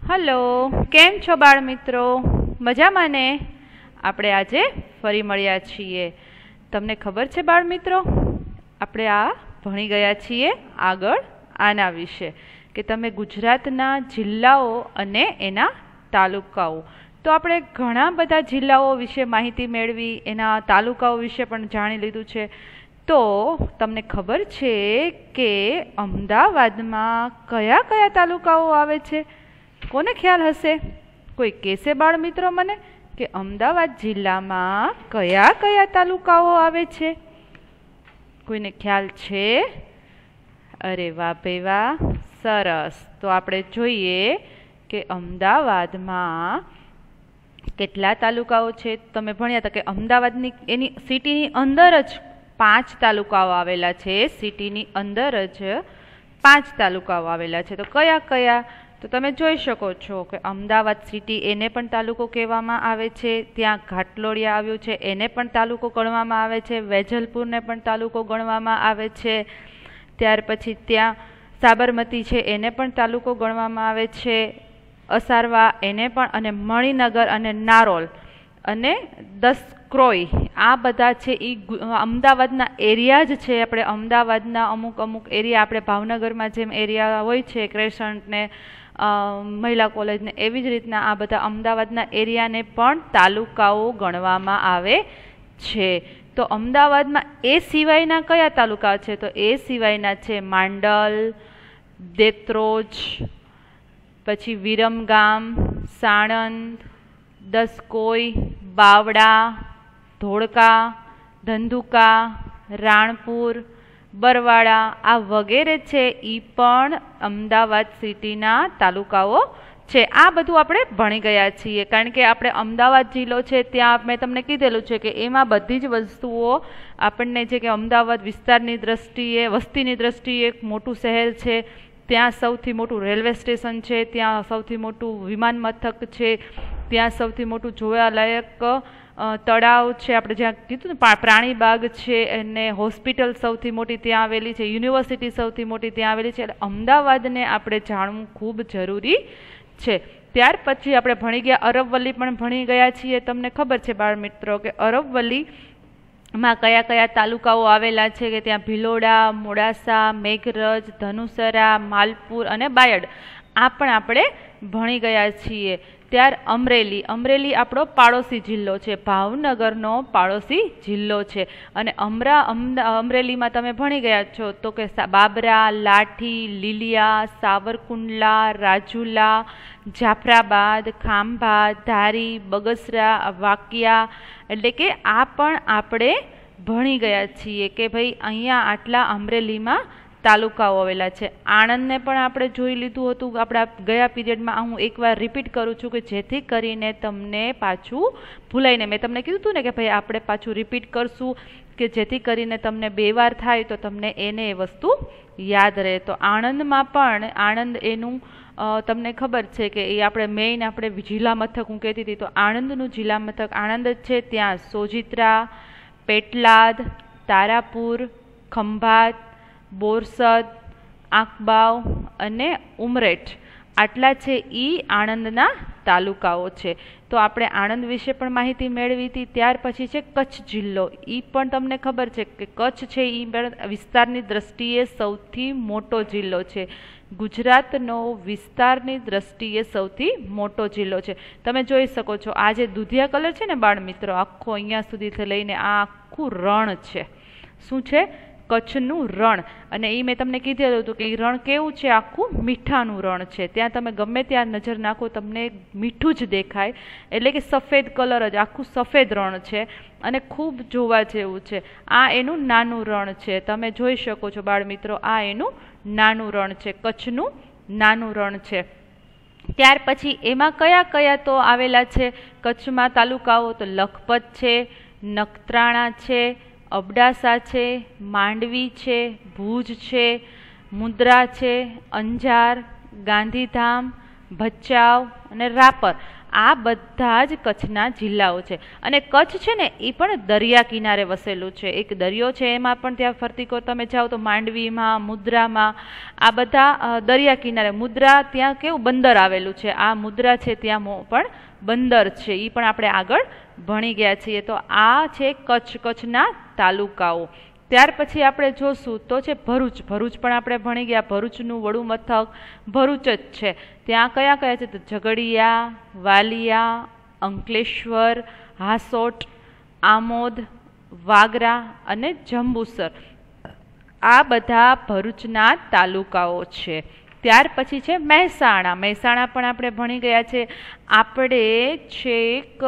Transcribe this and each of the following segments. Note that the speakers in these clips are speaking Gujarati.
હલો, કેમ છો બાળ મિત્રો? મજામાં ને? આપણે આજે ફરી મળ્યા છીએ. તમને ખબર છે બાળ મિત્રો, આપણે આ ભણી ગયા છીએ આગળ આના વિશે કે તમે ગુજરાતના જિલ્લાઓ અને એના તાલુકાઓ. તો આપણે ઘણા બધા જિલ્લાઓ વિશે માહિતી મેળવી, એના તાલુકાઓ વિશે પણ જાણી લીધું છે. તો તમને ખબર છે કે અમદાવાદમાં કયા કયા તાલુકાઓ આવે છે? કોને ખ્યાલ હશે? કોઈ કહેશે બાળ મિત્રો મને કે અમદાવાદ જિલ્લામાં કયા કયા તાલુકાઓ આવે છે? કોઈને ખ્યાલ છે? અરે વાહ ભાઈ વાહ, સરસ. તો આપણે જોઈએ કે અમદાવાદમાં કેટલા તાલુકાઓ છે. તમે ભણ્યા હતા કે અમદાવાદની એની સિટીની અંદર જ 5 તાલુકાઓ આવેલા છે. સિટીની અંદર જ 5 તાલુકાઓ આવેલા છે. તો કયા કયા? તો તમે જોઈ શકો છો કે અમદાવાદ સિટી, એને પણ તાલુકો કહેવામાં આવે છે. ત્યાં ઘાટલોડિયા આવ્યું છે, એને પણ તાલુકો ગણવામાં આવે છે. વેજલપુરને પણ તાલુકો ગણવામાં આવે છે. ત્યાર પછી ત્યાં સાબરમતી છે, એને પણ તાલુકો ગણવામાં આવે છે. અસારવા એને પણ, અને મણિનગર અને નારોલ અને દસક્રોઈ, આ બધા છે એ અમદાવાદના એરિયા જ છે. આપણે અમદાવાદના અમુક એરિયા, આપણે ભાવનગરમાં જેમ એરિયા હોય છે, ક્રેસન્ટ ને મહિલા કોલેજને, એવી જ રીતના આ બધા અમદાવાદના એરિયાને પણ તાલુકાઓ ગણવામાં આવે છે. તો અમદાવાદમાં એ સિવાયના કયા તાલુકા છે? તો એ સિવાયના છે માંડલ, દેત્રોજ, પછી વિરમગામ, સાણંદ, દસકોઈ, બાવડા, ધોળકા, ધંધુકા, રાણપુર, બરવાડા, આ વગેરે છે એ પણ અમદાવાદ સિટીના તાલુકાઓ છે. આ બધું આપણે ભણી ગયા છીએ, કારણ કે આપણે અમદાવાદ જિલ્લો છે ત્યાં મેં તમને કીધેલું છે કે એમાં બધી જ વસ્તુઓ આપણને છે કે અમદાવાદ વિસ્તારની દ્રષ્ટિએ, વસ્તીની દ્રષ્ટિએ એક મોટું શહેર છે. ત્યાં સૌથી મોટું રેલવે સ્ટેશન છે, ત્યાં સૌથી મોટું વિમાન મથક છે, ત્યાં સૌથી મોટું જોવાલાયક તળાવ છે, આપણે જ્યાં કીધું ને પ્રાણી બાગ છે, અને હોસ્પિટલ સૌથી મોટી ત્યાં આવેલી છે, યુનિવર્સિટી સૌથી મોટી ત્યાં આવેલી છે. એટલે અમદાવાદને આપણે જાણવું ખૂબ જરૂરી છે. ત્યાર પછી આપણે ભણી ગયા અરવલ્લી, પણ ભણી ગયા છીએ. તમને ખબર છે બાળ મિત્રો કે અરવલ્લીમાં કયા કયા તાલુકાઓ આવેલા છે? કે ત્યાં ભિલોડા, મોડાસા, મેઘરજ, ધનુસરા, માલપુર અને બાયડ, આ પણ આપણે ભણી ગયા છીએ. ત્યાર અમરેલી, અમરેલી આપણો પાડોશી જિલ્લો છે, ભાવનગરનો પાડોશી જિલ્લો છે. અને અમરેલીમાં તમે ભણી ગયા છો તો કે બાબરા, લાઠી, લીલિયા, સાવરકુંડલા, રાજુલા, જાફરાબાદ, ખાંભા, ધારી, બગસરા, વાકિયા, એટલે કે આ પણ આપણે ભણી ગયા છીએ કે ભાઈ અહીંયા આટલા અમરેલીમાં તાલુકાઓ આવેલા છે. આણંદને પણ આપણે જોઈ લીધું હતું આપણા ગયા પીરિયડમાં. હું એકવાર રિપીટ કરું છું કે જેથી કરીને તમને પાછું ભૂલાઈને, મેં તમને કીધું હતું ને કે ભાઈ આપણે પાછું રિપીટ કરશું કે જેથી કરીને તમને 2 વાર થાય તો તમને એને એ વસ્તુ યાદ રહે. તો આણંદમાં પણ, આણંદ એનું તમને ખબર છે કે એ આપણે મેઇન આપણે જિલ્લા મથક હું કહેતી હતી, તો આણંદનું જિલ્લા મથક આણંદ જ છે. ત્યાં સોજિત્રા, પેટલાદ, તારાપુર, ખંભાત, બોરસદ, આંકબાવ અને ઉમરેઠ, આટલા છે એ આણંદના તાલુકાઓ છે. તો આપણે આણંદ વિશે પણ માહિતી મેળવી હતી. ત્યાર પછી છે કચ્છ જિલ્લો. એ પણ તમને ખબર છે કે કચ્છ છે એ વિસ્તારની દ્રષ્ટિએ સૌથી મોટો જિલ્લો છે. ગુજરાતનો વિસ્તારની દ્રષ્ટિએ સૌથી મોટો જિલ્લો છે. તમે જોઈ શકો છો આ જે દૂધિયા કલર છે ને બાળ મિત્રો, આખો અહીંયા સુધીથી લઈને આ આખું રણ છે. શું છે? કચ્છનું રણ. અને એ મેં તમને કીધેલું હતું કે એ રણ કેવું છે? આખું મીઠાનું રણ છે. ત્યાં તમે ગમે ત્યાં નજર નાખો તમને મીઠું જ દેખાય, એટલે કે સફેદ કલર જ, આખું સફેદ રણ છે અને ખૂબ જોવા જેવું છે. આ એનું નાનું રણ છે. તમે જોઈ શકો છો બાળ મિત્રો, આ એનું નાનું રણ છે, કચ્છનું નાનું રણ છે. ત્યાર પછી એમાં કયા કયા તો આવેલા છે કચ્છમાં તાલુકાઓ? તો લખપત છે, નખત્રાણા છે, અબડાસા છે, માંડવી છે, ભુજ છે, મુદ્રા છે, અંજાર, ગાંધીધામ, ભચાઉ અને રાપર આ બધા જ કચ્છના જિલ્લાઓ છે. અને કચ્છ છે ને એ પણ દરિયા કિનારે વસેલું છે. એક દરિયો છે, એમાં પણ ત્યાં ફરતી કો તમે જાઓ તો માંડવીમાં, મુદ્રામાં, આ બધા દરિયા કિનારે. મુદ્રા ત્યાં કેવું બંદર આવેલું છે, આ મુદ્રા છે ત્યાં પણ બંદર છે. એ પણ આપણે આગળ ભણી ગયા છીએ. તો આ છે કચ્છના તાલુકાઓ. ત્યાર પછી આપણે જોશું તો છે ભરૂચ. ભરૂચ પણ આપણે ભણી ગયા. ભરૂચનું વડું મથક ભરૂચ જ છે. ત્યાં કયા કયા છે તો ઝઘડિયા, વાલિયા, અંકલેશ્વર, હાસોટ, આમોદ, વાગરા અને જંબુસર. આ બધા ભરૂચના તાલુકાઓ છે. ત્યાર પછી છે મહેસાણા. મહેસાણા પણ આપણે ભણી ગયા છે. આપણે છેક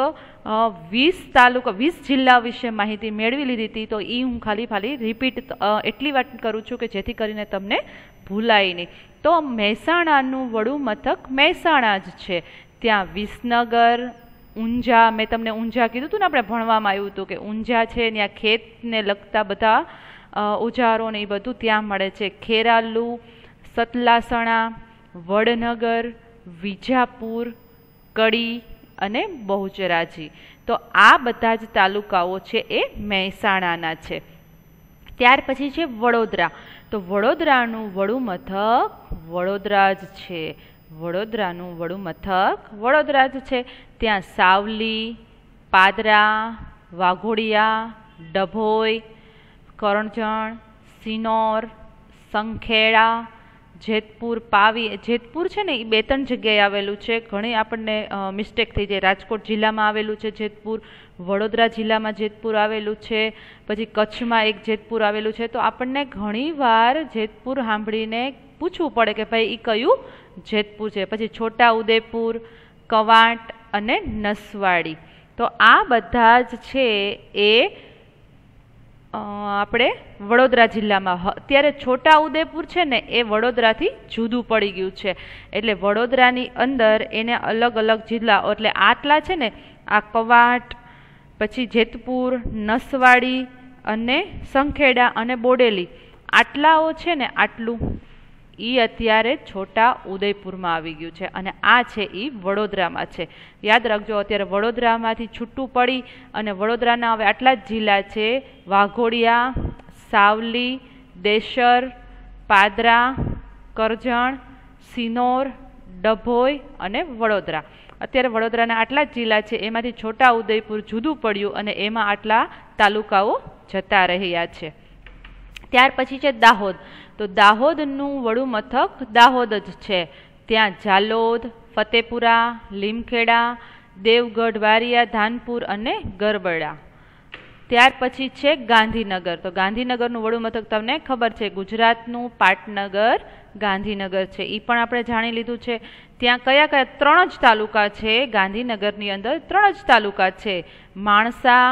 20 તાલુકા 20 જિલ્લા વિશે માહિતી મેળવી લીધી હતી. તો એ હું ખાલી રિપીટ એટલી વાત કરું છું કે જેથી કરીને તમને ભૂલાય નહીં. તો મહેસાણાનું વડું મથક મહેસાણા જ છે. ત્યાં વિસનગર, ઊંઝા, મેં તમને ઊંઝા કીધું હતું ને, આપણે ભણવામાં આવ્યું હતું કે ઊંઝા છે, ત્યાં ખેતને લગતા બધા ઓજારો ને એ બધું ત્યાં મળે છે. ખેરાલુ, સતલાસણા, વડનગર, વિજાપુર, કડી અને બહુચરાજી. તો આ બધા જ તાલુકાઓ છે એ મહેસાણાના છે. ત્યાર પછી છે વડોદરા. તો વડોદરાનું વડું મથક વડોદરા જ છે. વડોદરાનું વડું મથક વડોદરા જ છે. ત્યાં સાવલી, પાદરા, વાઘોડિયા, ડભોઈ, કરણજણ, સિનોર, સંખેડા, જેતપુર, પાવી. જેતપુર છે ને એ 2-3 જગ્યાએ આવેલું છે. ઘણી આપણને મિસ્ટેક થઈ જાય. રાજકોટ જિલ્લામાં આવેલું છે જેતપુર, વડોદરા જિલ્લામાં જેતપુર આવેલું છે, પછી કચ્છમાં એક જેતપુર આવેલું છે. તો આપણને ઘણીવાર જેતપુર સાંભળીને પૂછવું પડે કે ભાઈ એ કયું જેતપુર છે. પછી છોટા ઉદેપુર, કવાંટ અને નસવાડી. તો આ બધા જ છે એ આપણે વડોદરા જિલ્લામાં. અત્યારે છોટા ઉદેપુર છે ને એ વડોદરાથી જુદું પડી ગયું છે. એટલે વડોદરાની અંદર એને અલગ અલગ જિલ્લા, એટલે આટલા છે ને આ કવાંટ, પછી જેતપુર, નસવાડી અને સંખેડા અને બોડેલી, આટલાઓ છે ને આટલું એ અત્યારે છોટા ઉદયપુરમાં આવી ગયું છે. અને આ છે એ વડોદરામાં છે. યાદ રાખજો, અત્યારે વડોદરામાંથી છૂટું પડી અને વડોદરાના હવે આટલા જ જિલ્લા છે: વાઘોડિયા, સાવલી, દેશર, પાદરા, કરજણ, સિનોર, ડભોઈ અને વડોદરા. અત્યારે વડોદરાના આટલા જ જિલ્લા છે. એમાંથી છોટા ઉદયપુર જુદું પડ્યું અને એમાં આટલા તાલુકાઓ જતા રહ્યા છે. ત્યાર પછી છે દાહોદ. તો દાહોદનું વડું મથક દાહોદ જ છે. ત્યાં ઝાલોદ, ફતેપુરા, લીમખેડા, દેવગઢ, વારિયા, ધાનપુર અને ગરબડા. ત્યાર પછી છે ગાંધીનગર. તો ગાંધીનગરનું વડું મથક તમને ખબર છે, ગુજરાતનું પાટનગર ગાંધીનગર છે. એ પણ આપણે જાણી લીધું છે. ત્યાં કયા કયા 3 જ તાલુકા છે ગાંધીનગરની અંદર? 3 જ તાલુકા છે: માણસા,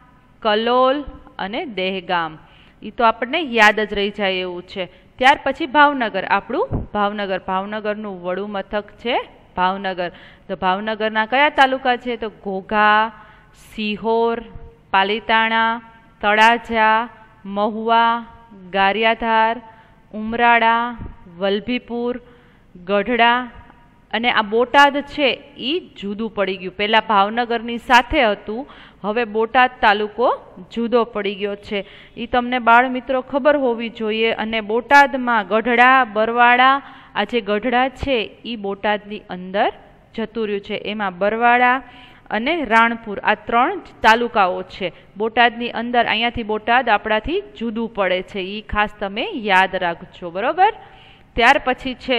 કલોલ અને દહેગામ. એ તો આપણને યાદ જ રહી જાય એવું છે. ત્યાર પછી ભાવનગર. આપણું ભાવનગર. ભાવનગરનું વડું મથક છે ભાવનગર. તો ભાવનગરના કયા તાલુકા છે? તો ઘોઘા, સિહોર, પાલીતાણા, તળાજા, મહુવા, ગારિયાધાર, ઉમરાળા, વલભીપુર, ગઢડા અને આ બોટાદ છે એ જુદું પડી ગયું. પહેલાં ભાવનગરની સાથે હતું, હવે બોટાદ તાલુકો જુદો પડી ગયો છે. એ તમને બાળ મિત્રો ખબર હોવી જોઈએ. અને બોટાદમાં ગઢડા, બરવાળા, આ જે ગઢડા છે એ બોટાદની અંદર જતું રહ્યું છે. એમાં બરવાળા અને રાણપુર આ 3 તાલુકાઓ છે બોટાદની અંદર. અહીંયાથી બોટાદ આપણાથી જુદું પડે છે. એ ખાસ તમે યાદ રાખજો, બરોબર? ત્યાર પછી છે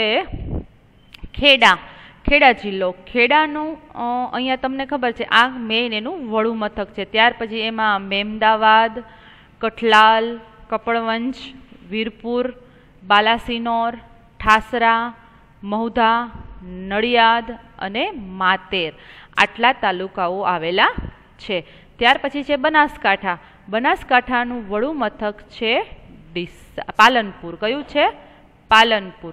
ખેડા. ખેડા જિલ્લો. ખેડાનું અહીંયા તમને ખબર છે આ મેઇન એનું વડું મથક છે. ત્યાર પછી એમાં મેમદાવાદ, કઠલાલ, કપડવંજ, વીરપુર, બાલાસિનોર, ઠાસરા, મહુધા, નડિયાદ અને માતેર આટલા તાલુકાઓ આવેલા છે. ત્યાર પછી છે બનાસકાંઠા. બનાસકાંઠાનું વડું મથક છે પાલનપુર. કયું છે? પાલનપુર.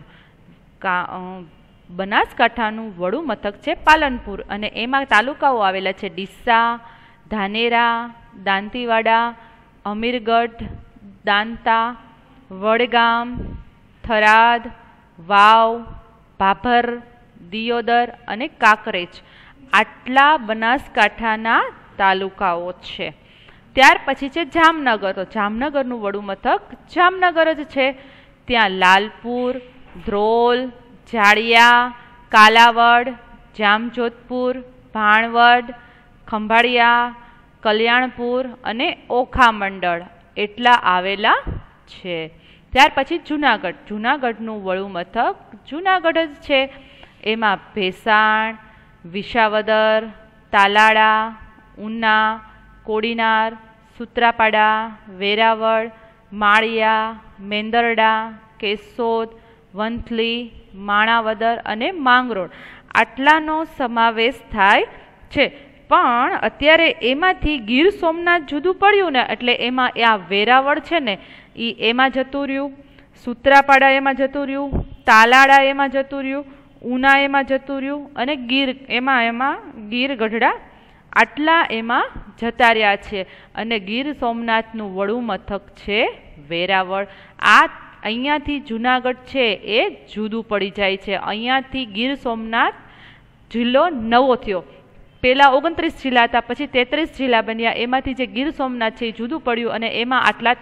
બનાસકાંઠાનું વડું મથક છે પાલનપુર અને એમાં તાલુકાઓ આવેલા છે ડીસા, ધાનેરા, દાંતીવાડા, અમીરગઢ, દાંતા, વડગામ, થરાદ, વાવ, ભાભર, દિયોદર અને કાંકરેજ આટલા બનાસકાંઠાના તાલુકાઓ છે. ત્યાર પછી છે જામનગર. તો જામનગરનું વડુ મથક જામનગર જ છે. ત્યાં લાલપુર, ધ્રોલ, જાડિયા, કાલાવડ, જામજોધપુર, ભાણવડ, ખંભાળિયા, કલ્યાણપુર અને ઓખા મંડળ એટલા આવેલા છે. ત્યાર પછી જુનાગઢ. જુનાગઢનું વડુ મથક જુનાગઢ જ છે. એમાં ભેસાણ, વિસાવદર, તાલાળા, ઉના, કોડીનાર, સૂત્રાપાડા, વેરાવળ, માળિયા, મેંદરડા, કેશોદ, વંથલી, માણાવદર અને માંગરોળ આટલાનો સમાવેશ થાય છે. પણ અત્યારે એમાંથી ગીર સોમનાથ જુદું પડ્યું ને, એટલે એમાં આ વેરાવળ છે ને એ એમાં જતું રહ્યું, સૂત્રાપાડા એમાં જતું રહ્યું, તાલાળા એમાં જતું રહ્યું, ઉના એમાં જતું રહ્યું અને ગીર એમાં ગીર ગઢડા આટલા એમાં જતા રહ્યા છે. અને ગીર સોમનાથનું વડુ મથક છે વેરાવળ. આ અહીંયાથી જુનાગઢ છે એ જુદું પડી જાય છે. અહીંયાથી ગીર સોમનાથ જિલ્લો નવો થયો. પહેલાં 29 જિલ્લા હતા, પછી 33 જિલ્લા બન્યા. એમાંથી જે ગીર સોમનાથ છે એ જુદું પડ્યું અને એમાં આટલા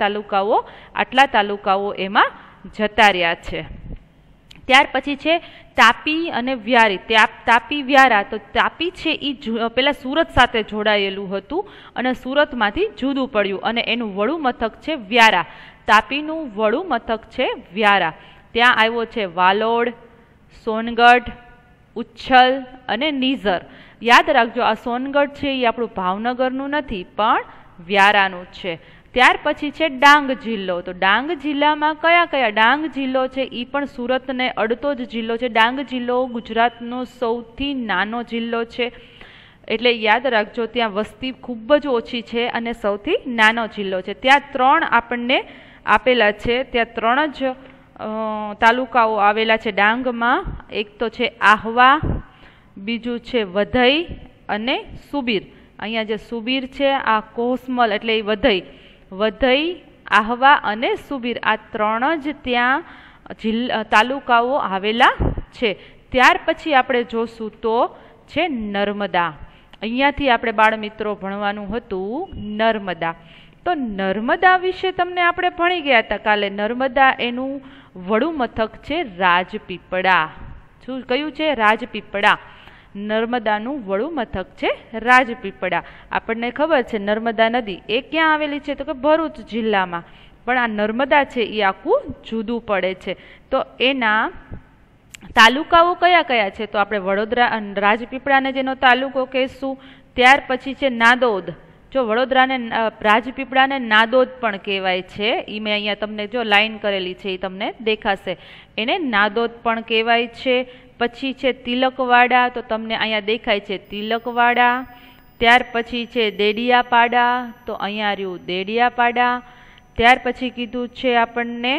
તાલુકાઓ એમાં જતા રહ્યા છે. ત્યાર પછી છે તાપી અને વ્યારી. તાપી વ્યારા. તો તાપી છે એ પહેલાં સુરત સાથે જોડાયેલું હતું અને સુરતમાંથી જુદું પડ્યું અને એનું વડુ મથક છે વ્યારા. તાપીનું વડુ મથક છે વ્યારા. ત્યાં આવ્યો છે વાલોડ, સોનગઢ, ઉચ્છલ અને નીઝર. યાદ રાખજો, આ સોનગઢ છે એ આપણું ભાવનગરનું નથી પણ વ્યારાનું છે. ત્યાર પછી છે ડાંગ જિલ્લો. તો ડાંગ જિલ્લામાં કયા ડાંગ જિલ્લો છે એ પણ સુરતને અડતો જ જિલ્લો છે. ડાંગ જિલ્લો ગુજરાતનો સૌથી નાનો જિલ્લો છે, એટલે યાદ રાખજો ત્યાં વસ્તી ખૂબ જ ઓછી છે અને સૌથી નાનો જિલ્લો છે. ત્યાં 3 આપણને આપેલા છે. ત્યાં 3 જ તાલુકાઓ આવેલા છે ડાંગમાં. એક તો છે આહવા, બીજું છે વધઈ અને સુબીર. અહીંયા જે સુબીર છે આ કોસમલ એટલે એ વધઈ, આહવા અને સુબીર આ 3 જ ત્યાં તાલુકાઓ આવેલા છે. ત્યાર પછી આપણે જોશું તો છે નર્મદા. અહીંયાથી આપણે બાળમિત્રો ભણવાનું હતું નર્મદા. તો નર્મદા વિશે તમને આપણે ભણી ગયા હતા કાલે. નર્મદા એનું વડુ મથક છે રાજપીપળા. શું કયું છે? રાજપીપળા. નર્મદાનું વડુ મથક છે રાજપીપળા. આપણને ખબર છે નર્મદા નદી એ ક્યાં આવેલી છે? તો કે ભરૂચ જિલ્લામાં. પણ આ નર્મદા છે એ આખું જુદું પડે છે. તો એના તાલુકાઓ કયા છે? તો આપણે વડોદરા રાજપીપળાને જેનો તાલુકો કહેશું. ત્યાર પછી છે નાદોદ. જો વડોદરાને રાજપીપળાને નાદોદ પણ કહેવાય છે. એ મેં અહીંયા તમને જો લાઈન કરેલી છે એ તમને દેખાશે. એને નાદોદ પણ કહેવાય છે. પછી છે તિલકવાડા. તો તમને અહીંયા દેખાય છે તિલકવાડા. ત્યાર પછી છે દેડિયાપાડા. તો અહીંયા રહ્યું દેડિયાપાડા. ત્યાર પછી કીધું છે આપણને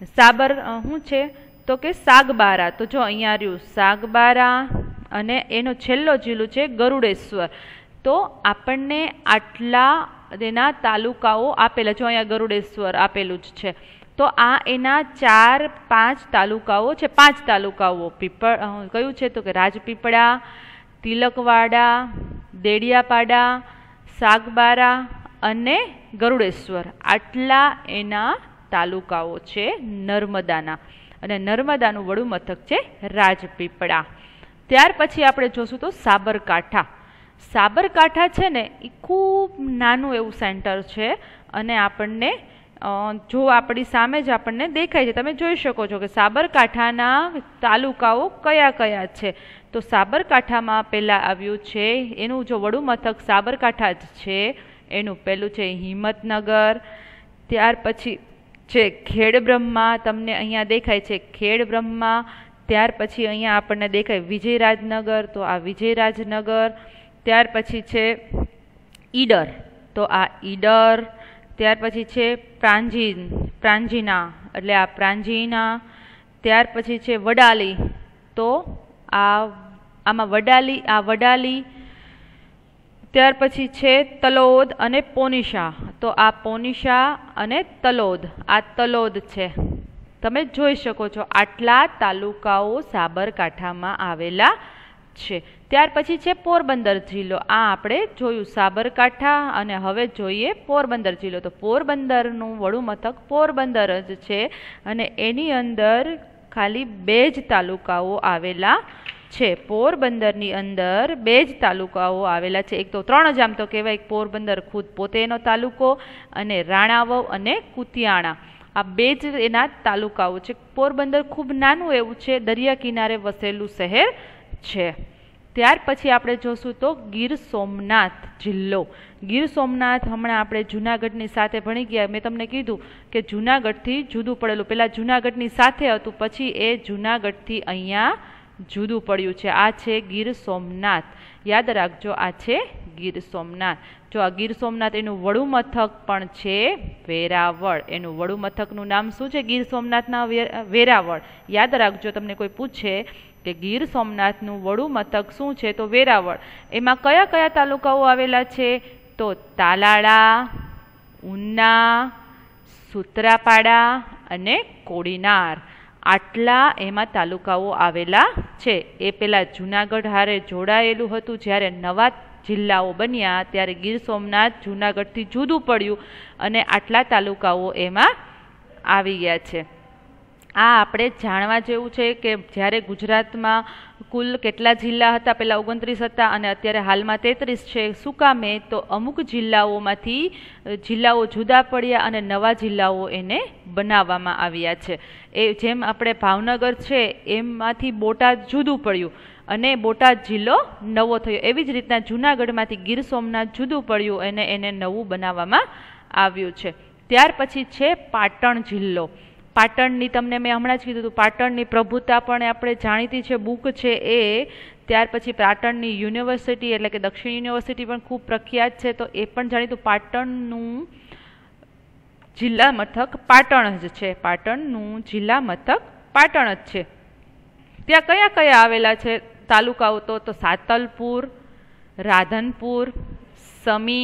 શું છે? તો કે સાગબારા. તો જો અહીંયા રહ્યું સાગબારા અને એનો છેલ્લો જિલ્લો છે ગરુડેશ્વર. તો આપણને આટલા એના તાલુકાઓ આપેલા. જો અહીંયા ગરુડેશ્વર આપેલું જ છે. તો આ એના 4-5 તાલુકાઓ છે. 5 તાલુકાઓ કયું છે? તો કે રાજપીપળા, તિલકવાડા, દેડિયાપાડા, સાગબારા અને ગરુડેશ્વર. આટલા એના તાલુકાઓ છે નર્મદાના. અને નર્મદાનું વડુ મથક છે રાજપીપળા. ત્યાર પછી આપણે જોશું તો સાબરકાંઠા. સાબરકાંઠા છે ને એ ખૂબ નાનું એવું સેન્ટર છે અને આપણને જો આપણી સામે જ આપણને દેખાય છે. તમે જોઈ શકો છો કે સાબરકાંઠાના તાલુકાઓ કયા છે. તો સાબરકાંઠામાં પહેલાં આવ્યું છે એનું જો વડુ મથક સાબરકાંઠા જ છે. એનું પહેલું છે હિંમતનગર. ત્યાર પછી છે ખેડબ્રહ્મા. તમને અહીંયા દેખાય છે ખેડબ્રહ્મા. ત્યાર પછી અહીંયા આપણને દેખાય વિજયરાજનગર. તો આ વિજયરાજનગર. ત્યાર પછી છે ઈડર. તો આ ઈડર. ત્યાર પછી છે પ્રાંજીના એટલે આ પ્રાંજીના. ત્યાર પછી છે વડાલી. તો આમાં વડાલી. ત્યાર પછી છે તલોદ અને પોનીશા. તો આ પોનીશા અને તલોદ. આ તલોદ છે. તમે જોઈ શકો છો આટલા તાલુકાઓ સાબરકાંઠામાં આવેલા છે. ત્યાર પછી છે પોરબંદર જિલ્લો. આ આપણે જોયું સાબરકાંઠા, અને હવે જોઈએ પોરબંદર જિલ્લો. તો પોરબંદરનું વડું મથક પોરબંદર જ છે, અને એની અંદર ખાલી 2 જ તાલુકાઓ આવેલા છે. પોરબંદરની અંદર 2 જ તાલુકાઓ આવેલા છે. એક તો 3 જ આમ તો કહેવાય, પોરબંદર ખુદ પોતે એનો તાલુકો, અને રાણાવવ અને કુતિયાણા, આ 2 જ એના તાલુકાઓ છે. પોરબંદર ખૂબ નાનું એવું છે, દરિયા કિનારે વસેલું શહેર છે. ત્યાર પછી આપણે જોશું તો ગીર સોમનાથ જિલ્લો. ગીર સોમનાથ હમણાં આપણે જૂનાગઢની સાથે ભણી ગયા. મેં તમને કીધું કે જૂનાગઢથી જુદું પડેલું, પહેલાં જૂનાગઢની સાથે હતું, પછી એ જૂનાગઢથી અહીંયા જુદું પડ્યું છે. આ છે ગીર સોમનાથ. યાદ રાખજો, આ છે ગીર સોમનાથ. જો આ ગીર સોમનાથ, એનું વડું મથક પણ છે વેરાવળ. એનું વડું મથકનું નામ શું છે? ગીર સોમનાથના વેરાવળ. યાદ રાખજો, તમને કોઈ પૂછે કે ગીર સોમનાથનું વડું મથક શું છે, તો વેરાવળ. એમાં કયા કયા તાલુકાઓ આવેલા છે? તો તાલાળા, ઉના, સુત્રાપાડા અને કોડીનાર, આટલા એમાં તાલુકાઓ આવેલા છે. એ પહેલાં જૂનાગઢ હારે જોડાયેલું હતું. જ્યારે નવા જિલ્લાઓ બન્યા ત્યારે ગીર સોમનાથ જૂનાગઢથી જુદું પડ્યું, અને આટલા તાલુકાઓ એમાં આવી ગયા છે. આ આપણે જાણવા જેવું છે કે જ્યારે ગુજરાતમાં કુલ કેટલા જિલ્લા હતા? પહેલાં 29 હતા, અને અત્યારે હાલમાં 33 છે. શું કામે? તો અમુક જિલ્લાઓમાંથી જિલ્લાઓ જુદા પડ્યા અને નવા જિલ્લાઓ એને બનાવવામાં આવ્યા છે. એ જેમ આપણે ભાવનગર છે એમાંથી બોટાદ જુદું પડ્યું અને બોટાદ જિલ્લો નવો થયો, એવી જ રીતના જૂનાગઢમાંથી ગીર સોમનાથ જુદું પડ્યું અને એને નવું બનાવવામાં આવ્યું છે. ત્યાર પછી છે પાટણ જિલ્લો. પાટણની તમને મેં હમણાં જ કીધું હતું, પાટણની પ્રભુતા પણ આપણે જાણીતી છે, બુક છે એ. ત્યાર પછી પાટણની યુનિવર્સિટી એટલે કે દક્ષિણ યુનિવર્સિટી પણ ખૂબ પ્રખ્યાત છે, તો એ પણ જાણીતું. પાટણનું જિલ્લા મથક પાટણ જ છે. પાટણનું જિલ્લા મથક પાટણ જ છે. ત્યાં કયા કયા આવેલા છે તાલુકાઓ? તો સાતલપુર, રાધનપુર, સમી,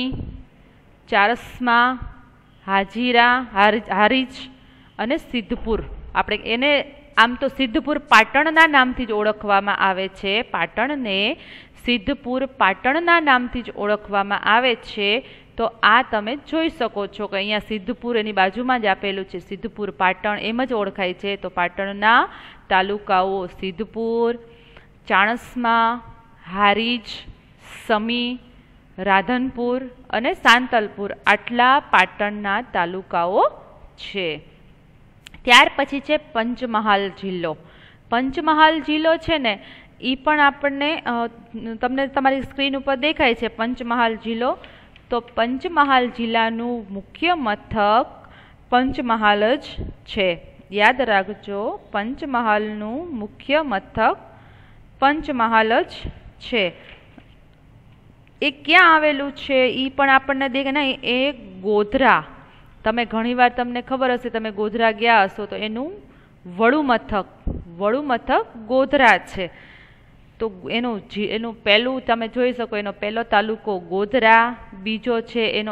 ચારસમા, હાજીરા, હારીજ અને સિદ્ધપુર. આપણે એને આમ તો સિદ્ધપુર પાટણના નામથી જ ઓળખવામાં આવે છે. પાટણને સિદ્ધપુર પાટણના નામથી જ ઓળખવામાં આવે છે. તો આ તમે જોઈ શકો છો કે અહીંયા સિદ્ધપુર એની બાજુમાં જ આપેલું છે. સિદ્ધપુર પાટણ એમ જ ઓળખાય છે. તો પાટણના તાલુકાઓ સિદ્ધપુર, ચાણસ્મા, હારીજ, સમી, રાધનપુર અને સાંતલપુર, આટલા પાટણના તાલુકાઓ છે. ત્યાર પછી છે પંચમહાલ જિલ્લો. પંચમહાલ જિલ્લો છે ને, એ પણ આપણને તમને તમારી સ્ક્રીન ઉપર દેખાય છે પંચમહાલ જિલ્લો. તો પંચમહાલ જિલ્લાનું મુખ્ય મથક પંચમહાલ જ છે. યાદ રાખજો, પંચમહાલનું મુખ્ય મથક પંચમહાલ જ છે. એ ક્યાં આવેલું છે એ પણ આપણને દેખાય નહીં. એ ગોધરા. તમે ઘણીવાર તમને ખબર હશે, તમે ગોધરા ગયા હશો તો એનું વડું મથક ગોધરા છે. તો એનું પહેલું તમે જોઈ શકો, એનો પહેલો તાલુકો ગોધરા, બીજો છે એનો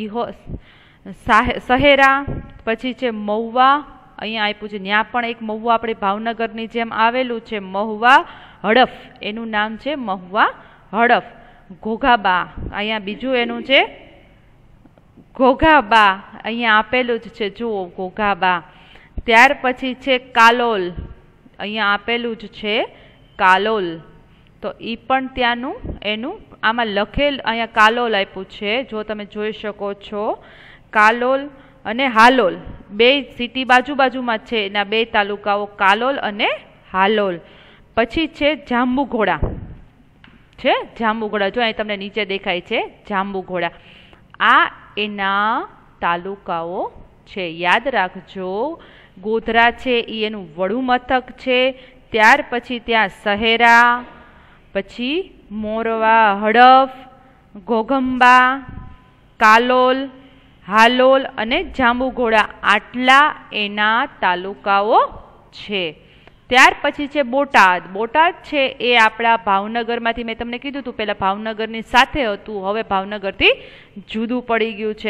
શહેરા, પછી છે મહુવા. અહીંયા આપ્યું છે, ત્યાં પણ એક મહુવા આપણે ભાવનગરની જેમ આવેલું છે, મહુવા હડફ. એનું નામ છે મહુવા હડફ. ઘોઘાબા, અહીંયા બીજું એનું છે ઘોઘાબા, અહીંયા આપેલું જ છે, જુઓ ઘોઘાબા. ત્યાર પછી છે કાલોલ, અહીંયા આપેલું જ છે કાલોલ. તો એ પણ ત્યાંનું એનું આમાં લખેલ, અહીંયા કાલોલ આપ્યું છે, જો તમે જોઈ શકો છો. કાલોલ અને હાલોલ, બે સિટી બાજુમાં છે, એના બે તાલુકાઓ કાલોલ અને હાલોલ. પછી છે જાંબુઘોડા છે, જાંબુઘોડા જો અહીં તમને નીચે દેખાય છે જાંબુઘોડા. આ એના તાલુકાઓ છે. યાદ રાખજો, ગોધરા છે એ એનું વડું મથક છે. ત્યાર પછી ત્યાં શહેરા, પછી મોરવા હડફ, ઘોઘંબા, કાલોલ, હાલોલ અને જાંબુઘોડા, આટલા એના તાલુકાઓ છે. ત્યાર પછી છે બોટાદ. બોટાદ છે એ આપણા ભાવનગરમાંથી, મેં તમને કીધું હતું પહેલાં ભાવનગરની સાથે હતું, હવે ભાવનગરથી જુદું પડી ગયું છે.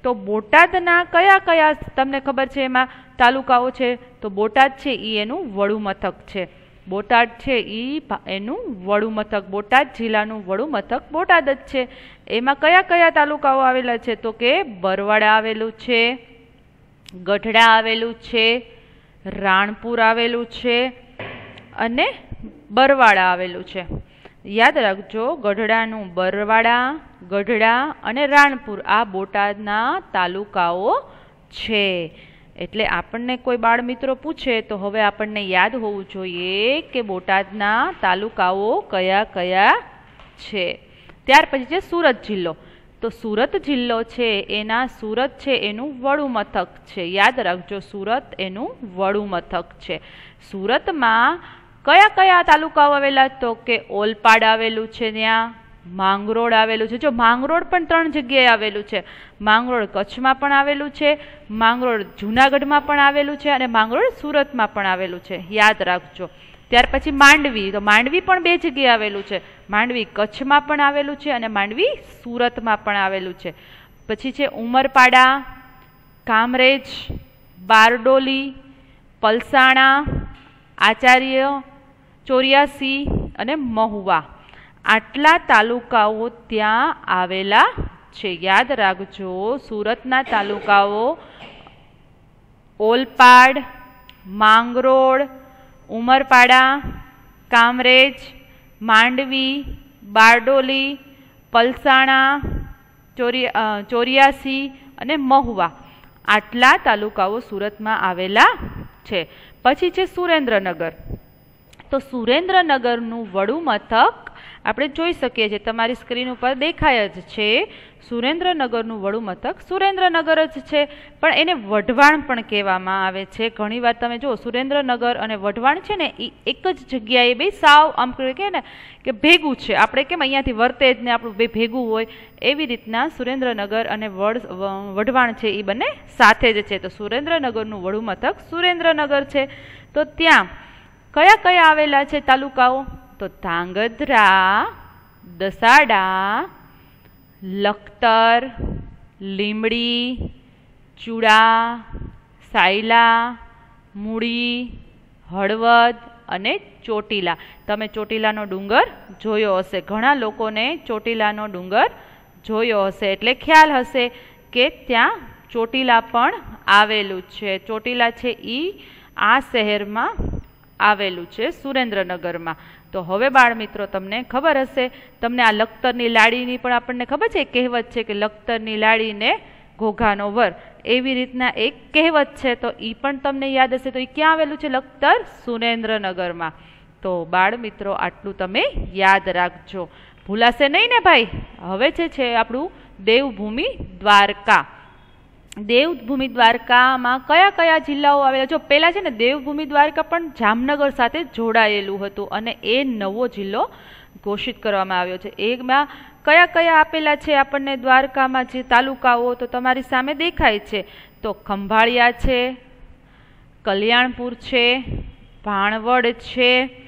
તો બોટાદના કયા કયા તમને ખબર છે એમાં તાલુકાઓ છે? તો બોટાદ છે એ એનું વડું મથક છે. બોટાદ છે એ એનું વડું મથક, બોટાદ જિલ્લાનું વડું મથક બોટાદ જ છે. એમાં કયા કયા તાલુકાઓ આવેલા છે? તો કે બરવાડા આવેલું છે, ગઢડા આવેલું છે, રાણપુર આવેલું છે અને બરવાડા આવેલું છે. યાદ રાખજો, ગઢડાનું બરવાડા, ગઢડા અને રાણપુર આ બોટાદના તાલુકાઓ છે. એટલે આપણને કોઈ બાળ મિત્રો પૂછે તો હવે આપણને યાદ હોવું જોઈએ કે બોટાદના તાલુકાઓ કયા કયા છે. ત્યાર પછી છે સુરત જિલ્લો. તો સુરત જિલ્લો છે એના સુરત છે એનું વડું મથક છે. યાદ રાખજો, સુરત એનું વડું મથક છે. સુરતમાં કયા કયા તાલુકાઓ આવેલા? તો કે ઓલપાડ આવેલું છે, ત્યાં માંગરોળ આવેલું છે. જો માંગરોળ પણ 3 જગ્યાએ આવેલું છે. માંગરોળ કચ્છમાં પણ આવેલું છે, માંગરોળ જુનાગઢમાં પણ આવેલું છે અને માંગરોળ સુરતમાં પણ આવેલું છે. યાદ રાખજો. ત્યાર પછી માંડવી. તો માંડવી પણ 2 જગ્યાએ આવેલું છે. માંડવી કચ્છમાં પણ આવેલું છે અને માંડવી સુરતમાં પણ આવેલું છે. પછી છે ઉમરપાડા, કામરેજ, બારડોલી, પલસાણા, આચાર્ય, 84 અને મહુવા. આટલા તાલુકાઓ ત્યાં આવેલા છે. યાદ રાખજો, સુરતના તાલુકાઓ ઓલપાડ, માંગરોળ, ઉમરપાડા, કામરેજ, માંડવી, બારડોલી, પલસાણા, 84 અને મહુવા. આટલા તાલુકાઓ સુરતમાં આવેલા છે. પછી છે સુરેન્દ્રનગર. તો સુરેન્દ્રનગરનું વડું મથક આપણે જોઈ શકીએ છીએ, તમારી સ્ક્રીન ઉપર દેખાય જ છે. સુરેન્દ્રનગરનું વડું મથક સુરેન્દ્રનગર જ છે, પણ એને વઢવાણ પણ કહેવામાં આવે છે. ઘણીવાર તમે જુઓ સુરેન્દ્રનગર અને વઢવાણ છે ને એ એક જ જગ્યાએ બે સાવ આમ કહે ને કે ભેગું છે. આપણે કેમ અહીંયાથી વર્તેજ ને આપણું બે ભેગું હોય એવી રીતના સુરેન્દ્રનગર અને વઢવાણ છે એ બંને સાથે જ છે. તો સુરેન્દ્રનગરનું વડું મથક સુરેન્દ્રનગર છે. તો ત્યાં કયા કયા આવેલા છે તાલુકાઓ? તો ધાંગધ્રા, દસાડા, લખતર, લીંબડી, ચૂડા, સાયલા, મૂળી, હળવદ અને ચોટીલા. તમે ચોટીલાનો ડુંગર જોયો હશે. ઘણા લોકોને ચોટીલાનો ડુંગર જોયો હશે એટલે ખ્યાલ હશે કે ત્યાં ચોટીલા પણ આવેલું છે. ચોટીલા છે એ આ શહેરમાં આવેલું છે, સુરેન્દ્રનગરમાં. તો હવે બાળ મિત્રો તમને ખબર હશે, તમને આ લખતરની લાડીની પણ આપણને ખબર છે, કહેવત છે કે લખતરની લાડીને ઘોઘાનો વર, એવી રીતના એક કહેવત છે. તો એ પણ તમને યાદ હશે. તો એ ક્યાં આવેલું છે? લખતર, સુરેન્દ્રનગરમાં. તો બાળ મિત્રો આટલું તમે યાદ રાખજો, ભૂલાશે નહીં ને ભાઈ. હવે છે આપણું દેવભૂમિ દ્વારકા. દેવભૂમિ દ્વારકામાં કયા કયા જિલ્લાઓ આવેલા? જો પહેલા છે ને દેવભૂમિ દ્વારકા પણ જામનગર સાથે જોડાયેલું હતું અને એ નવો જિલ્લો ઘોષિત કરવામાં આવ્યો છે. એમાં કયા કયા આપેલા છે આપણને દ્વારકામાં જે તાલુકાઓ? તો તમારી સામે દેખાય છે. તો ખંભાળિયા છે, કલ્યાણપુર છે, ભાણવડ છે,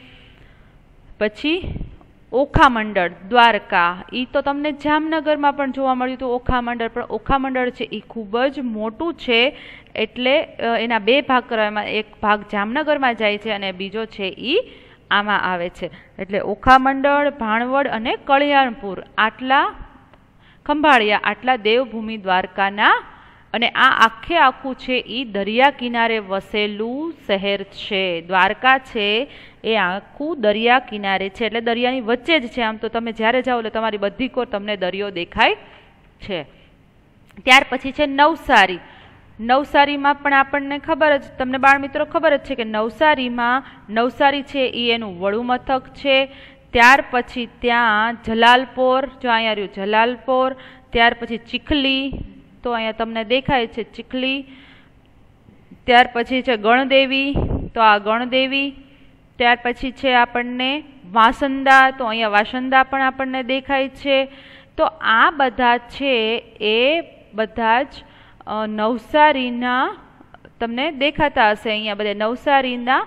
પછી ઓખામંડળ દ્વારકા. એ તો તમને જામનગરમાં પણ જોવા મળ્યું હતું ઓખામંડળ, પણ ઓખામંડળ છે એ ખૂબ જ મોટું છે એટલે એના 2 ભાગ કરવામાં, એક ભાગ જામનગરમાં જાય છે અને બીજો છે એ આમાં આવે છે. એટલે ઓખામંડળ, ભાણવડ અને કલ્યાણપુર આટલા, ખંભાળિયા આટલા દેવભૂમિ દ્વારકાના. અને આ આખે આખું છે એ દરિયા કિનારે વસેલું શહેર છે. દ્વારકા છે એ આખું દરિયા કિનારે છે એટલે દરિયાની વચ્ચે જ છે. આમ તો તમે જ્યારે જાઓ એટલે તમારી બધી કોર તમને દરિયો દેખાય છે. ત્યાર પછી છે નવસારી. નવસારીમાં પણ આપણને ખબર જ, તમને બાળ મિત્રો ખબર જ છે કે નવસારી છે એ એનું વડું મથક છે. ત્યાર પછી ત્યાં જલાલપોર, જો અહીંયા રહ્યું જલાલપોર. ત્યાર પછી ચીખલી, તો અહીંયા તમને દેખાય છે ચીખલી. ત્યાર પછી છે ગણદેવી, તો આ ગણદેવી. ત્યાર પછી છે આપણને વાસંદા, તો અહીંયા વાસંદા પણ આપણને દેખાય છે. તો આ બધા છે એ બધા જ નવસારીના તમને દેખાતા હશે. અહીંયા બધા નવસારીના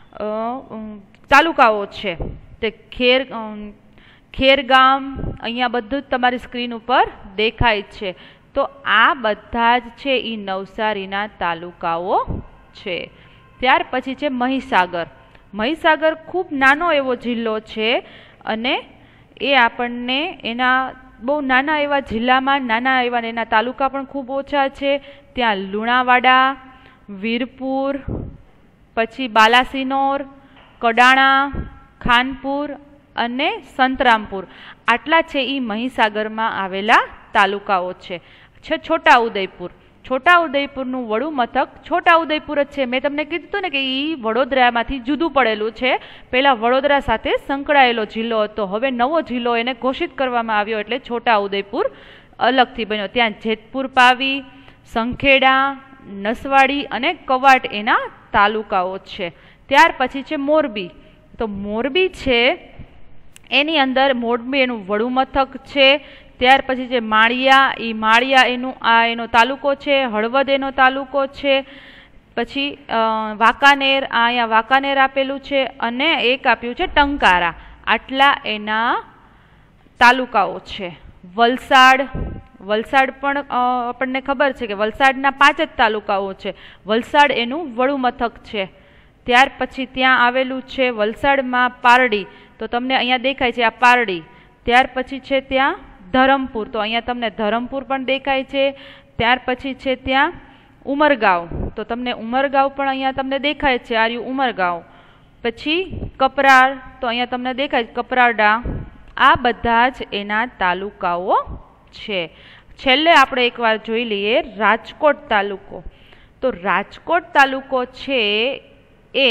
તાલુકાઓ છે. તે ખેરગામ અહીંયા બધું જ તમારી સ્ક્રીન ઉપર દેખાય છે. તો આ બધા જ છે એ નવસારીના તાલુકાઓ છે. ત્યાર પછી છે મહીસાગર. મહીસાગર ખૂબ નાનો એવો જિલ્લો છે અને એ આપણને એના બહુ નાના એવા જિલ્લામાં નાના એવા એના તાલુકા પણ ખૂબ ઓછા છે. ત્યાં લુણાવાડા, વીરપુર, પછી બાલાસિનોર, કડાણા, ખાનપુર અને સંતરામપુર આટલા છે એ મહીસાગરમાં આવેલા તાલુકાઓ છે. છોટાઉદેપુર. છોટાઉદેપુરનું વડુ મથક છોટાઉદેપુર જ છે. મેં તમને કીધું હતું ને કે એ વડોદરામાંથી જુદું પડેલું છે. પહેલાં વડોદરા સાથે સંકળાયેલો જિલ્લો હતો. હવે નવો જિલ્લો એને ઘોષિત કરવામાં આવ્યો એટલે છોટાઉદેપુર અલગથી બન્યો. ત્યાં જેતપુર પાવી, સંખેડા, નસવાડી અને કવાટ એના તાલુકાઓ છે. ત્યાર પછી છે મોરબી. તો મોરબી છે એની અંદર મોરબી એનું વડુ મથક છે. ત્યાર પછી છે માળિયા. એ માળિયા એનો તાલુકો છે. હળવદ એનો તાલુકો છે. પછી વાંકાનેર, અહીંયા વાંકાનેર આપેલું છે અને એક આપ્યું છે ટંકારા. આટલા એના તાલુકાઓ છે. વલસાડ. વલસાડ પણ આપણને ખબર છે કે વલસાડના 5 જ તાલુકાઓ છે. વલસાડ એનું વડુ મથક છે. ત્યાર પછી ત્યાં આવેલું છે વલસાડમાં પારડી. તો તમને અહીંયા દેખાય છે આ પારડી. ત્યાર પછી છે ત્યાં ધરમપુર. તો અહીંયા તમને ધરમપુર પણ દેખાય છે. ત્યાર પછી છે ત્યાં ઉમરગાંવ. તો તમને ઉમરગાંવ પણ અહીંયા તમને દેખાય છે. આર્યું ઉમરગાંવ. પછી કપરાળ. તો અહીંયા તમને દેખાય છે કપરાડા. આ બધા જ એના તાલુકાઓ છે. છેલ્લે આપણે એકવાર જોઈ લઈએ રાજકોટ તાલુકો. તો રાજકોટ તાલુકો છે એ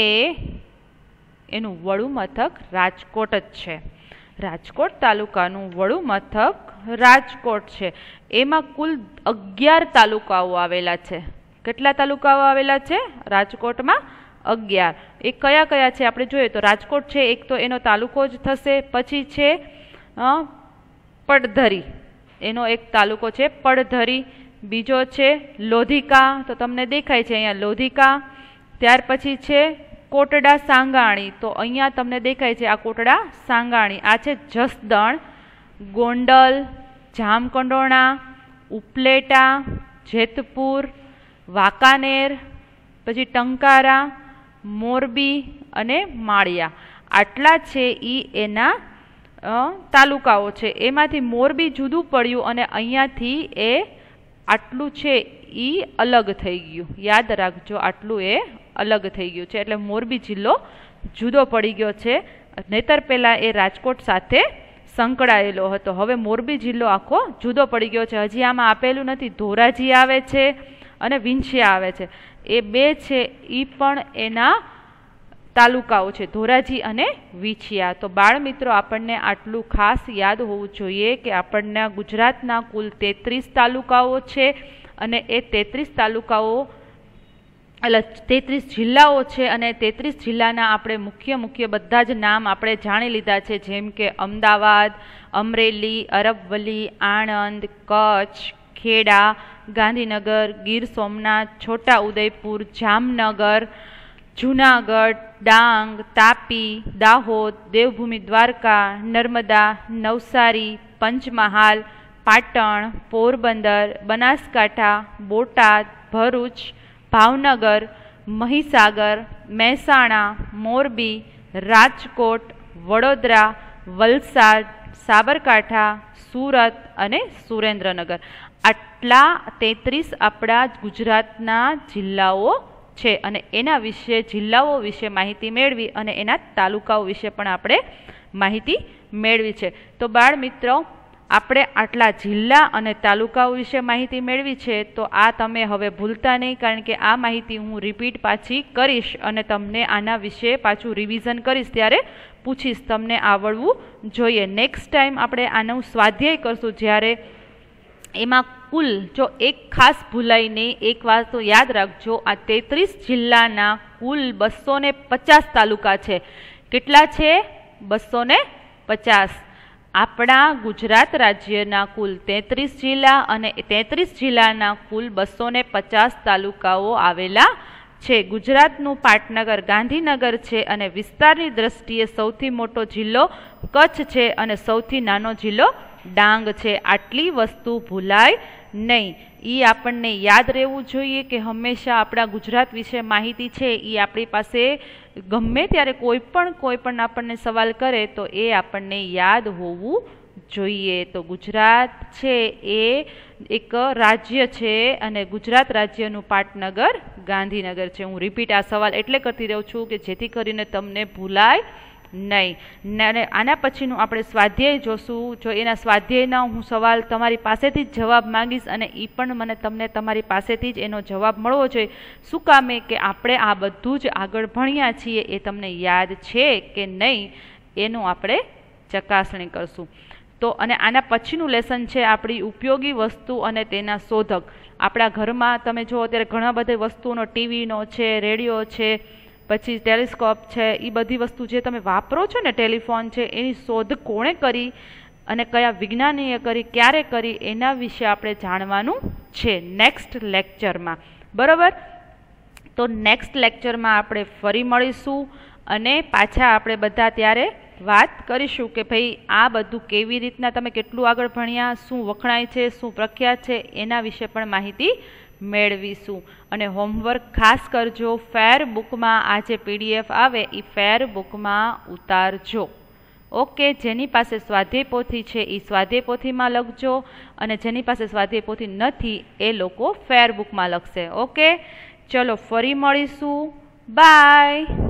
એનું વડુ મથક રાજકોટ જ છે. રાજકોટ તાલુકાનું વડુ મથક રાજકોટ છે. એમાં કુલ 11 તાલુકાઓ આવેલા છે. કેટલા તાલુકાઓ આવેલા છે રાજકોટમાં? 11. એ કયા કયા છે આપણે જોઈએ તો રાજકોટ છે એક તો એનો તાલુકો જ થશે. પછી છે પડધરી. એનો એક તાલુકો છે પડધરી. બીજો છે લોધિકા. તો તમને દેખાય છે અહીંયા લોધિકા. ત્યાર પછી છે કોટડા સાંગાણી. તો અહીંયા તમને દેખાય છે આ કોટડા સાંગાણી. આ છે જસદણ, ગોંડલ, જામકંડોરણા, ઉપલેટા, જેતપુર, વાંકાનેર, પછી ટંકારા, મોરબી અને માળિયા. આટલા છે એ એના તાલુકાઓ છે. એમાંથી મોરબી જુદું પડ્યું અને અહીંયાથી એ આટલું છે એ અલગ થઈ ગયું. યાદ રાખજો, આટલું એ અલગ થઈ ગયું છે એટલે મોરબી જિલ્લો જુદો પડી ગયો છે. નહીતર પહેલાં એ રાજકોટ સાથે સંકળાયેલો હતો. હવે મોરબી જિલ્લો આખો જુદો પડી ગયો છે. હજી આમાં આપેલું નથી. ધોરાજી આવે છે અને વિંછિયા આવે છે. એ બે છે એ પણ એના તાલુકાઓ છે, ધોરાજી અને વિંછિયા. તો બાળ મિત્રો આપણને આટલું ખાસ યાદ હોવું જોઈએ કે આપણને ગુજરાતના કુલ 33 તાલુકાઓ છે અને એ 33 તાલુકાઓ એટલે 33 જિલ્લાઓ છે અને 33 જિલ્લાના આપણે મુખ્ય બધા જ નામ આપણે જાણી લીધા છે. જેમ કે અમદાવાદ, અમરેલી, અરવલ્લી, આણંદ, કચ્છ, ખેડા, ગાંધીનગર, ગીર સોમનાથ, છોટાઉદેપુર, જામનગર, જૂનાગઢ, ડાંગ, તાપી, દાહોદ, દેવભૂમિ દ્વારકા, નર્મદા, નવસારી, પંચમહાલ, પાટણ, પોરબંદર, બનાસકાંઠા, બોટાદ, ભરૂચ, ભાવનગર, મહીસાગર, મહેસાણા, મોરબી, રાજકોટ, વડોદરા, વલસાડ, સાબરકાંઠા, સુરત અને સુરેન્દ્રનગર. આટલા 33 આપણા ગુજરાતના જિલ્લાઓ છે અને એના વિશે જિલ્લાઓ વિશે માહિતી મેળવી અને એના તાલુકાઓ વિશે પણ આપણે માહિતી મેળવી છે. તો બાળ મિત્રો આપણે આટલા જિલ્લા અને તાલુકાઓ વિશે માહિતી મેળવી છે. તો આ તમે હવે ભૂલતા નહીં, કારણ કે આ માહિતી હું રિપીટ પાછી કરીશ અને તમને આના વિશે પાછું રિવિઝન કરીશ ત્યારે પૂછીશ. તમને આવડવું જોઈએ. નેક્સ્ટ ટાઈમ આપણે આનું સ્વાધ્યાય કરશું જ્યારે એમાં કુલ જો એક ખાસ ભૂલાય નહીં, એક વાત તો યાદ રાખજો, આ 33 જિલ્લાના કુલ 250 તાલુકા છે. કેટલા છે? 250. આપણા ગુજરાત રાજ્યના કુલ 33 જિલ્લા અને 33 જિલ્લાના કુલ 250 તાલુકાઓ આવેલા છે. ગુજરાતનું પાટનગર ગાંધીનગર છે અને વિસ્તારની દ્રષ્ટિએ સૌથી મોટો જિલ્લો કચ્છ છે અને સૌથી નાનો જિલ્લો ડાંગ છે. આટલી વસ્તુ ભૂલાય નહીં. એ આપણને યાદ રહેવું જોઈએ કે હંમેશા આપણા ગુજરાત વિશે માહિતી છે એ આપણી પાસે ગમે ત્યારે કોઈ પણ આપણને સવાલ કરે તો એ આપણને યાદ હોવું જોઈએ. તો ગુજરાત છે એ એક રાજ્ય છે અને ગુજરાત રાજ્યનું પાટનગર ગાંધીનગર છે. હું રિપીટ આ સવાલ એટલે કરતી રહું છું કે જેથી કરીને તમને ભૂલાય નહીં. અને આના પછીનું આપણે સ્વાધ્યાય જોશું. જો એના સ્વાધ્યાયના હું સવાલ તમારી પાસેથી જ જવાબ માંગીશ અને એ પણ તમને તમારી પાસેથી જ એનો જવાબ મળવો જોઈએ. શું કામે કે આપણે આ બધું જ આગળ ભણ્યા છીએ એ તમને યાદ છે કે નહીં એનું આપણે ચકાસણી કરશું. તો અને આના પછીનું લેસન છે આપણી ઉપયોગી વસ્તુ અને તેના શોધક. આપણા ઘરમાં તમે જો અત્યારે ઘણા બધી વસ્તુઓનો ટીવીનો છે, રેડિયો છે, પછી ટેલિસ્કોપ છે, એ બધી વસ્તુ જે તમે વાપરો છો ને, ટેલિફોન છે, એની શોધ કોણે કરી અને કયા વિજ્ઞાનીએ કરી, ક્યારે કરી, એના વિશે આપણે જાણવાનું છે નેક્સ્ટ લેક્ચરમાં. બરાબર? તો નેક્સ્ટ લેક્ચરમાં આપણે ફરી મળીશું અને પાછા આપણે બધા ત્યારે વાત કરીશું કે ભાઈ આ બધું કેવી રીતના તમે કેટલું આગળ ભણ્યા, શું વખણાય છે, શું પ્રખ્યાત છે, એના વિશે પણ માહિતી મેળવીશું. અને હોમવર્ક ખાસ કરજો. ફેર બુકમાં આ જે PDF આવે એ ફેર બુકમાં ઉતારજો. ઓકે, જેની પાસે સ્વાધ્યાય પોથી છે એ સ્વાધ્યાય પોથીમાં લખજો અને જેની પાસે સ્વાધ્યાય પોથી નથી એ લોકો ફેર બુકમાં લખશે. ઓકે, ચલો ફરી મળીશું. બાય.